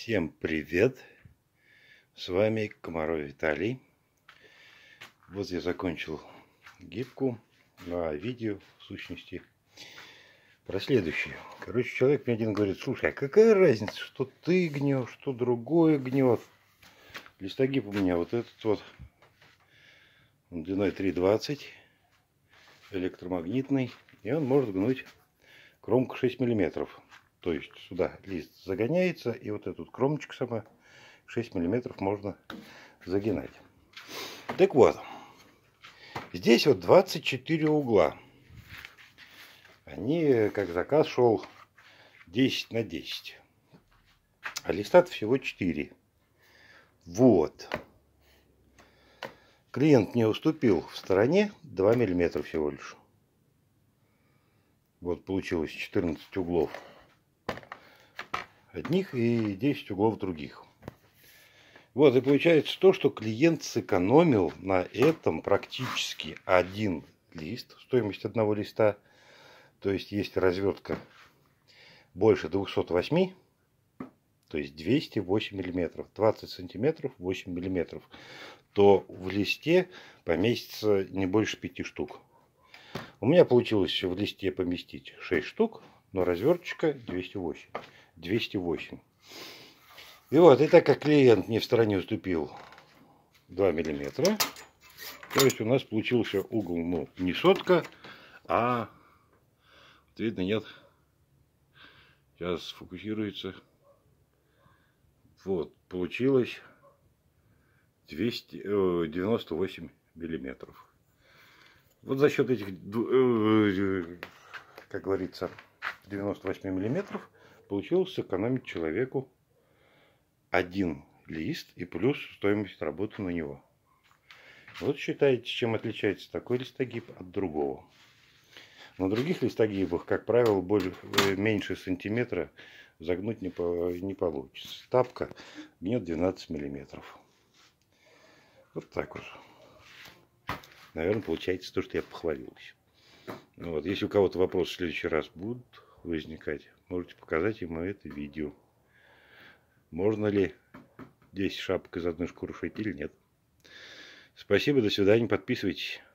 Всем привет! С вами Комаров Виталий. Вот я закончил гибку, а видео в сущности про следующее. Короче, человек мне один говорит: слушай, а какая разница, что ты гнешь, что другое гнет? Листогиб у меня вот этот вот, он длиной 3,20, электромагнитный, и он может гнуть кромку 6 миллиметров. То есть сюда лист загоняется, и вот эту кромочку сама 6 миллиметров можно загинать. Так вот, здесь вот 24 угла. Они, как заказ шел, 10 на 10. А листа всего 4. Вот. Клиент мне уступил в стороне 2 миллиметра всего лишь. Вот получилось 14 углов одних и 10 углов других. Вот, и получается то, что клиент сэкономил на этом практически один лист, стоимость одного листа. То есть, если развертка больше 208, то есть 208 миллиметров, 20 сантиметров, 8 миллиметров, то в листе поместится не больше 5 штук. У меня получилось в листе поместить 6 штук, но разверточка 208. 208. И вот, и так как клиент мне в стороне уступил 2 миллиметра, то есть у нас получился угол, ну, не сотка, а, видно, нет, сейчас сфокусируется, вот, получилось 98 миллиметров. Вот за счет этих, как говорится, 98 миллиметров получилось сэкономить человеку один лист и плюс стоимость работы на него. Вот считаете, чем отличается такой листогиб от другого. На других листогибах, как правило, меньше сантиметра загнуть не получится. Тапка гнет 12 миллиметров. Вот так вот. Наверное, получается то, что я похвалился. Ну вот, если у кого-то вопросы в следующий раз будут возникать, можете показать ему это видео. Можно ли 10 шапок из одной шкуры шить или нет. Спасибо, до свидания, подписывайтесь.